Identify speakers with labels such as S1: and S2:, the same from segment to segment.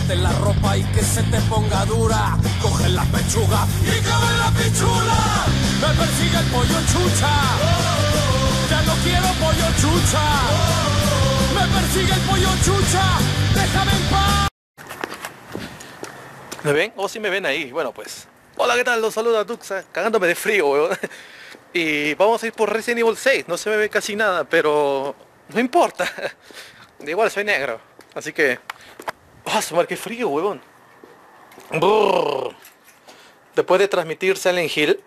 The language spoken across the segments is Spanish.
S1: Quítate la ropa y que se te ponga dura. Coge la pechuga y cabe la pichula. Me persigue el pollo chucha. Ya no quiero pollo chucha. Me persigue el pollo chucha. Déjame en paz.
S2: ¿Me ven? ¿O si me ven ahí? Bueno, pues... Hola, ¿qué tal? Los saluda Duxa, cagándome de frío, weón. Y vamos a ir por Resident Evil 6. No se me ve casi nada, pero... no importa. De igual soy negro. Así que... ¡ah, su madre, qué frío, weón! Brrr. Después de transmitir Silent Hill,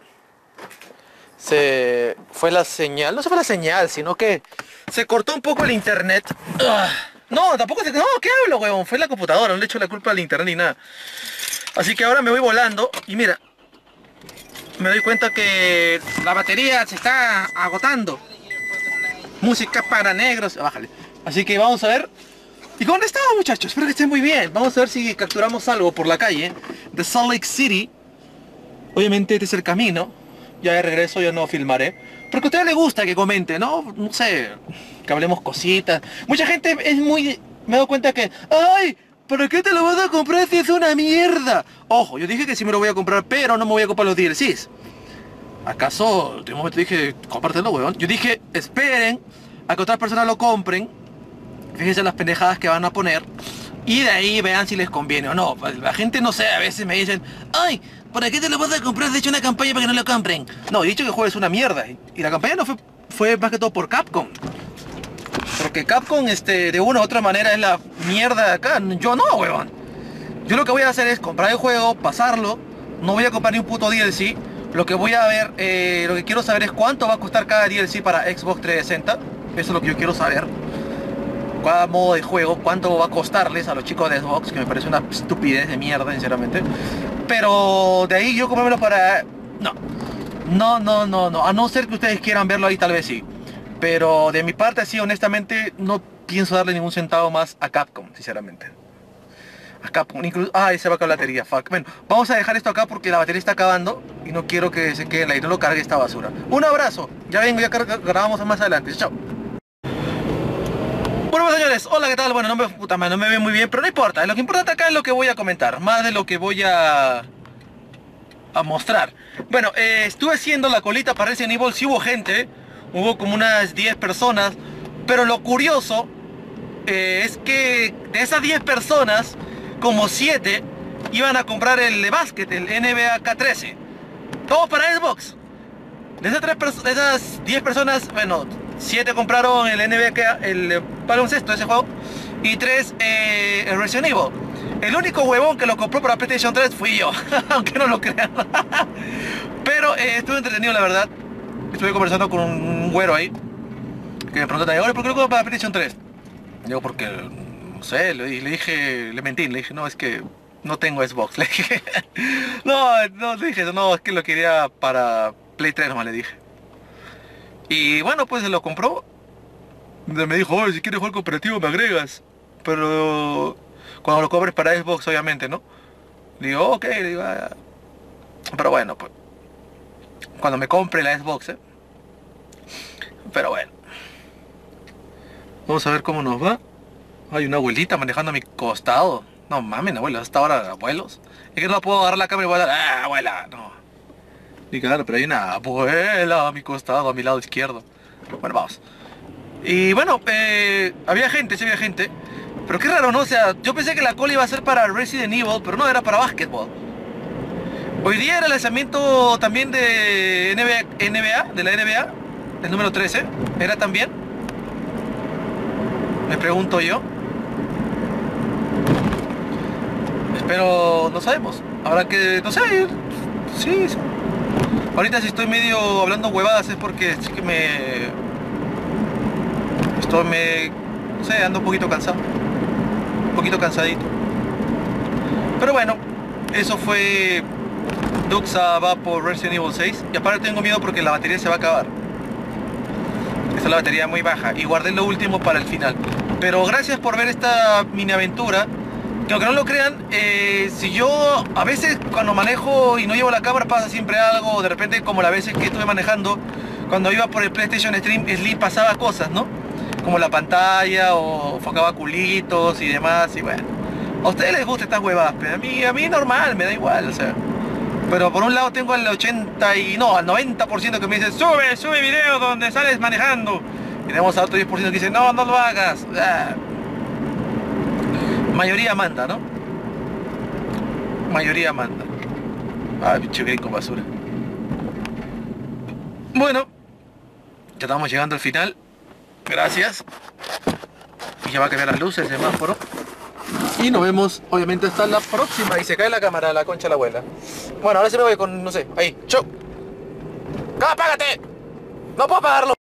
S2: se fue la señal. No se fue la señal, sino que se cortó un poco el internet. No, tampoco se... no, ¿qué hablo, weón? Fue la computadora, no le echo la culpa al internet ni nada. Así que ahora me voy volando y mira, me doy cuenta que la batería se está agotando. Música para negros, bájale. Así que vamos a ver. ¿Y dónde estamos, muchachos? Espero que estén muy bien. Vamos a ver si capturamos algo por la calle de Salt Lake City. Obviamente este es el camino. Ya de regreso yo no filmaré, porque a ustedes les gusta que comente, ¿no? No sé, que hablemos cositas. Mucha gente es muy... me he dado cuenta que... ¡ay! ¿Para qué te lo vas a comprar si es una mierda? Ojo, yo dije que sí me lo voy a comprar, pero no me voy a comprar los DLCs. ¿Acaso de un momento dije, compártelo, weón? Yo dije, esperen a que otras personas lo compren. Fíjense las pendejadas que van a poner. Y de ahí vean si les conviene o no. La gente, no sé, a veces me dicen, ¡ay! ¿Para qué te lo vas a comprar? De hecho una campaña para que no lo compren. No, he dicho que el juego es una mierda. Y la campaña no fue más que todo por Capcom. Porque Capcom, de una u otra manera es la mierda de acá. Yo no, weón. Yo lo que voy a hacer es comprar el juego, pasarlo. No voy a comprar ni un puto DLC. Lo que voy a ver, lo que quiero saber es cuánto va a costar cada DLC para Xbox 360. Eso es lo que yo quiero saber. Cada modo de juego, cuánto va a costarles a los chicos de Xbox, que me parece una estupidez de mierda, sinceramente. Pero de ahí yo comprármelo para... No. A no ser que ustedes quieran verlo ahí, tal vez sí. Pero de mi parte, sí, honestamente, no pienso darle ningún centavo más a Capcom, sinceramente. A Capcom, incluso... ahí se va a acabar la batería, fuck. Bueno, vamos a dejar esto acá porque la batería está acabando y no quiero que se quede en la... y no lo cargue esta basura. Un abrazo, ya vengo, ya grabamos más adelante, chao. Bueno, pues, señores, hola, ¿qué tal? Bueno, no me ve muy bien, pero no importa. Lo que importa acá es lo que voy a comentar, más de lo que voy a mostrar. Bueno, estuve haciendo la colita para Resident Evil, sí hubo gente, hubo como unas 10 personas, pero lo curioso es que de esas 10 personas, como 7 iban a comprar el de básquet, el NBA K13. Todo para Xbox. De esas 10 personas, bueno, 7 compraron el NBA, el baloncesto, ese juego, y 3 el Resident Evil. El único huevón que lo compró para PlayStation 3 fui yo, aunque no lo crean. Pero estuve entretenido, la verdad. Estuve conversando con un güero ahí, que me preguntó también, oye, ¿por qué lo compro para PlayStation 3? Digo, porque, no sé, le dije, le mentí, le dije, no, es que no tengo Xbox, le dije. No, le dije, no, es que lo quería para Play 3 nomás, le dije. Y bueno, pues se lo compró. Me dijo, oye, si quieres jugar cooperativo me agregas. Pero cuando lo compres para Xbox, obviamente, ¿no? Le digo, ok, le digo, ah. Pero bueno, pues cuando me compre la Xbox, Pero bueno, vamos a ver cómo nos va. Hay una abuelita manejando a mi costado. No mames, abuela, hasta ahora abuelos. Es que no puedo agarrar la cámara y voy a dar, ah, abuela, no. Y claro, pero hay una abuela a mi costado, a mi lado izquierdo. Bueno, vamos. Y bueno, había gente, sí había gente. Pero qué raro, ¿no? O sea, yo pensé que la cola iba a ser para Resident Evil, pero no, era para básquetbol. Hoy día era el lanzamiento también de NBA, de la NBA, el número 13. ¿Era también? Me pregunto yo. Espero, no sabemos. Habrá que, no sé, sí. Ahorita si estoy medio hablando huevadas es porque sí que no sé, ando un poquito cansado. Un poquito cansadito. Pero bueno, eso fue Duxa va por Resident Evil 6. Y aparte tengo miedo porque la batería se va a acabar. Esta es la batería muy baja. Y guardé lo último para el final. Pero gracias por ver esta mini aventura. Que aunque no lo crean, si yo a veces cuando manejo y no llevo la cámara pasa siempre algo. De repente como las veces que estuve manejando cuando iba por el PlayStation Slim pasaba cosas, ¿no? Como la pantalla o enfocaba culitos y demás. Y bueno, A ustedes les gusta estas huevadas, pero a mí normal, me da igual, o sea. Pero por un lado tengo al 80 y no, al 90% que me dice sube video donde sales manejando. Y tenemos a otro 10% que dice no lo hagas. Mayoría manda, ¿no? Mayoría manda. Ay, pinche gringo basura. Bueno, ya estamos llegando al final. Gracias. Y ya va a cambiar las luces, el semáforo. Y nos vemos, obviamente, hasta la próxima. Y se cae la cámara, la concha de la abuela. Bueno, ahora sí me voy con, no sé, ahí. ¡Chau! ¡Apágate! ¡No puedo apagarlo!